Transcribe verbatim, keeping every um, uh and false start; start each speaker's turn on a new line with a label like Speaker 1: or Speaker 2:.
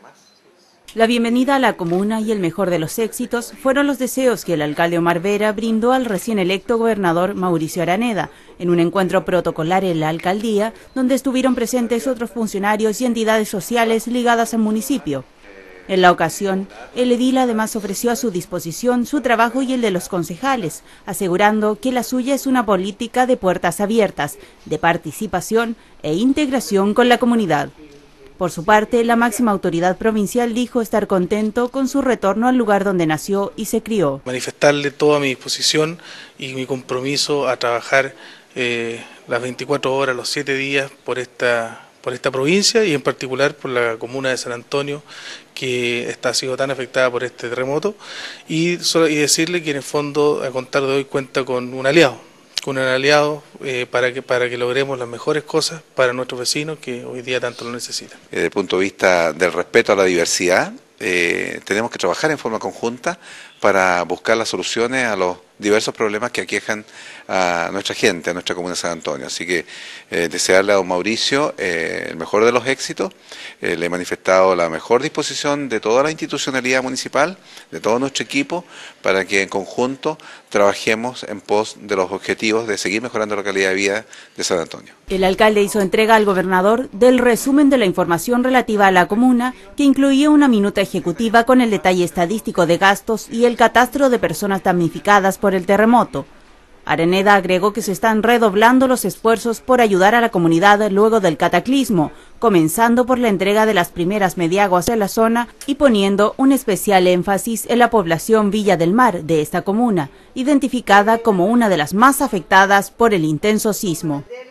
Speaker 1: La bienvenida a la comuna y el mejor de los éxitos fueron los deseos que el alcalde Omar Vera brindó al recién electo gobernador Mauricio Araneda en un encuentro protocolar en la alcaldía, donde estuvieron presentes otros funcionarios y entidades sociales ligadas al municipio. En la ocasión, el edil además ofreció a su disposición su trabajo y el de los concejales, asegurando que la suya es una política de puertas abiertas, de participación e integración con la comunidad. Por su parte, la máxima autoridad provincial dijo estar contento con su retorno al lugar donde nació y se crió.
Speaker 2: Manifestarle toda mi disposición y mi compromiso a trabajar eh, las veinticuatro horas, los siete días por esta, por esta provincia y en particular por la comuna de San Antonio, que está, ha sido tan afectada por este terremoto, y, y decirle que en el fondo, a contar de hoy, cuenta con un aliado. con un aliado eh, para que para que logremos las mejores cosas para nuestros vecinos que hoy día tanto lo necesitan.
Speaker 3: Desde el punto de vista del respeto a la diversidad, eh, tenemos que trabajar en forma conjunta para buscar las soluciones a los diversos problemas que aquejan a nuestra gente, a nuestra comuna de San Antonio. Así que eh, desearle a don Mauricio eh, el mejor de los éxitos. Eh, le he manifestado la mejor disposición de toda la institucionalidad municipal, de todo nuestro equipo, para que en conjunto trabajemos en pos de los objetivos de seguir mejorando la calidad de vida de San Antonio.
Speaker 1: El alcalde hizo entrega al gobernador del resumen de la información relativa a la comuna, que incluía una minuta ejecutiva con el detalle estadístico de gastos y el catastro de personas damnificadas por el terremoto. Araneda agregó que se están redoblando los esfuerzos por ayudar a la comunidad luego del cataclismo, comenzando por la entrega de las primeras mediaguas en la zona y poniendo un especial énfasis en la población Villa del Mar de esta comuna, identificada como una de las más afectadas por el intenso sismo.